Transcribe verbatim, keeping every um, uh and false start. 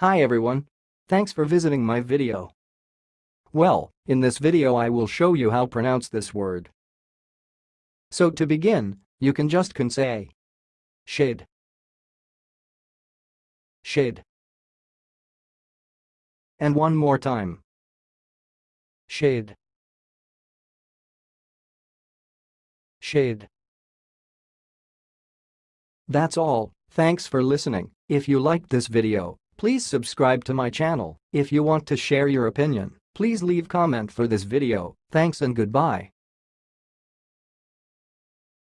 Hi everyone. Thanks for visiting my video. Well, in this video I will show you how to pronounce this word. So to begin, you can just can say Schaid. Schaid. And one more time. Schaid. Schaid. That's all. Thanks for listening. If you liked this video, please subscribe to my channel. If you want to share your opinion, please leave comment for this video. Thanks and goodbye.